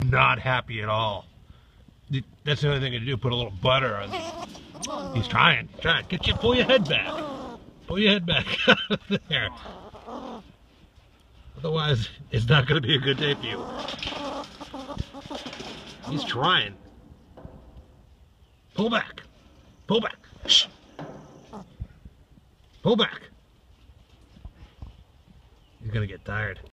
not happy at all. That's the only thing to do, put a little butter on the... He's trying. Pull your head back. Pull your head back out of there. Otherwise, it's not going to be a good day for you. He's trying. Pull back. Pull back. Shh. Pull back. He's going to get tired.